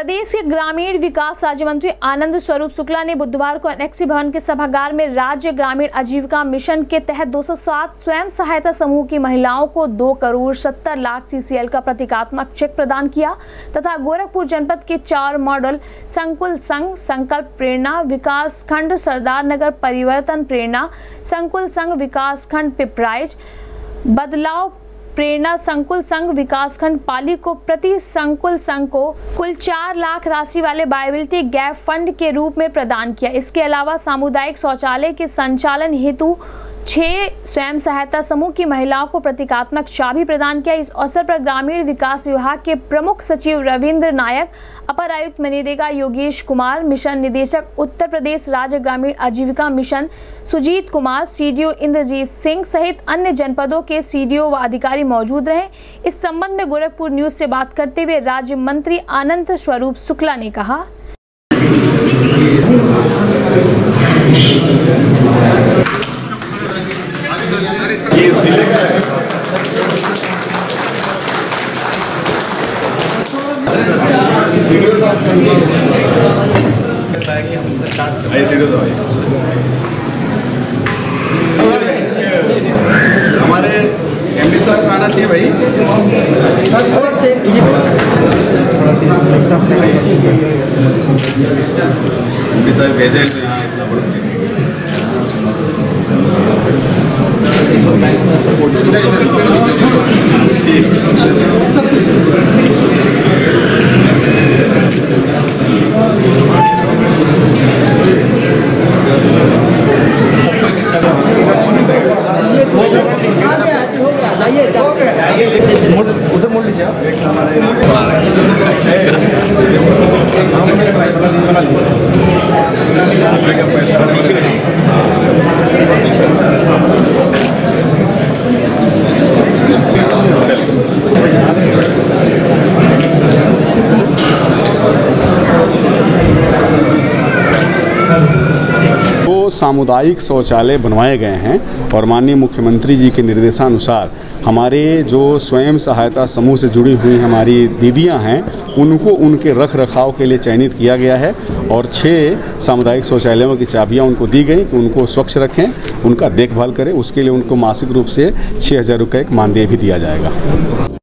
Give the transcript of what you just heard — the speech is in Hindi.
प्रदेश के ग्रामीण विकास राज्य मंत्री आनंद स्वरूप शुक्ला ने बुधवार को एनेक्सी भवन के सभागार में राज्य ग्रामीण आजीविका मिशन के तहत 207 स्वयं सहायता समूह की महिलाओं को 2,70,00,000 CCL का प्रतीकात्मक चेक प्रदान किया तथा गोरखपुर जनपद के 4 मॉडल संकुल संघ संकल्प प्रेरणा विकास खंड सरदार नगर परिवर्तन प्रेरणा संकुल संघ विकास खंड पिपराइच बदलाव प्रेरणा संकुल संघ विकासखंड पाली को प्रति संकुल संघ को कुल 4 लाख राशि वाले वायबिलिटी गैप फंड के रूप में प्रदान किया। इसके अलावा सामुदायिक शौचालय के संचालन हेतु 6 स्वयं सहायता समूह की महिलाओं को प्रतीकात्मक चाबी प्रदान किया। इस अवसर पर ग्रामीण विकास विभाग के प्रमुख सचिव रविंद्र नायक, अपर आयुक्त मनरेगा योगेश कुमार, मिशन निदेशक उत्तर प्रदेश राज्य ग्रामीण आजीविका मिशन सुजीत कुमार, CDO इंद्रजीत सिंह सहित अन्य जनपदों के CDO व अधिकारी मौजूद रहे। इस संबंध में गोरखपुर न्यूज से बात करते हुए राज्य मंत्री आनंद स्वरूप शुक्ला ने कहा, हमारे MD साहब का आना चाहिए भाई। MD साहब भेजे तो यहाँ इतना उधर मोड़ लीजिए आप। सामुदायिक शौचालय बनवाए गए हैं और माननीय मुख्यमंत्री जी के निर्देशानुसार हमारे जो स्वयं सहायता समूह से जुड़ी हुई हमारी दीदियां हैं उनको उनके रख रखाव के लिए चयनित किया गया है और 6 सामुदायिक शौचालयों की चाबियां उनको दी गई कि उनको स्वच्छ रखें, उनका देखभाल करें। उसके लिए उनको मासिक रूप से 6,000 रुपये का मानदेय भी दिया जाएगा।